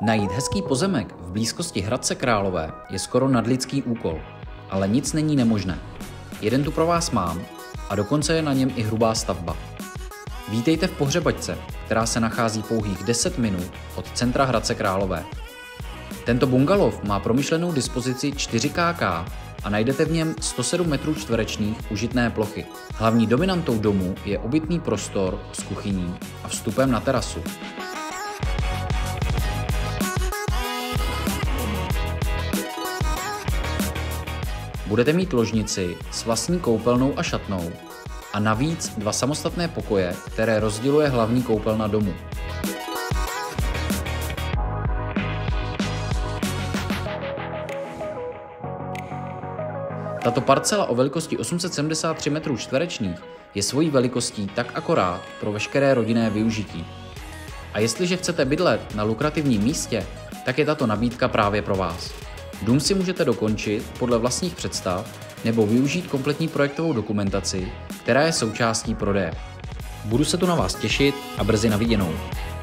Najít hezký pozemek v blízkosti Hradce Králové je skoro nadlidský úkol, ale nic není nemožné. Jeden tu pro vás mám a dokonce je na něm i hrubá stavba. Vítejte v Pohřebačce, která se nachází pouhých 10 minut od centra Hradce Králové. Tento bungalov má promyšlenou dispozici 4 kk a najdete v něm 107 m2 užitné plochy. Hlavní dominantou domu je obytný prostor s kuchyní a vstupem na terasu. Budete mít ložnici s vlastní koupelnou a šatnou a navíc 2 samostatné pokoje, které rozděluje hlavní koupelna domu. Tato parcela o velikosti 873 m2 je svojí velikostí tak akorát pro veškeré rodinné využití. A jestliže chcete bydlet na lukrativním místě, tak je tato nabídka právě pro vás. Dům si můžete dokončit podle vlastních představ nebo využít kompletní projektovou dokumentaci, která je součástí prodeje. Budu se tu na vás těšit a brzy na viděnou.